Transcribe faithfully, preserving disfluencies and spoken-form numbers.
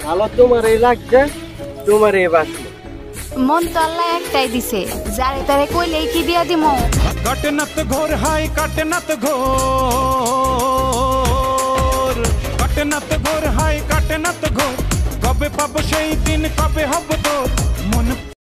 ভালো তোমারই লাগছে, তোমারই বাঁচলো। মন তো আল্লাহ একটাই দিছে, যারে তারে কইলে কি দিয়া দিমু। কাটে না তো ঘোর হাই কাটে না তো ঘোর, কাটে না তো ঘোর হাই কাটে না তো ঘোর, কবে পাবো সেই দিন কবে হব তোর মন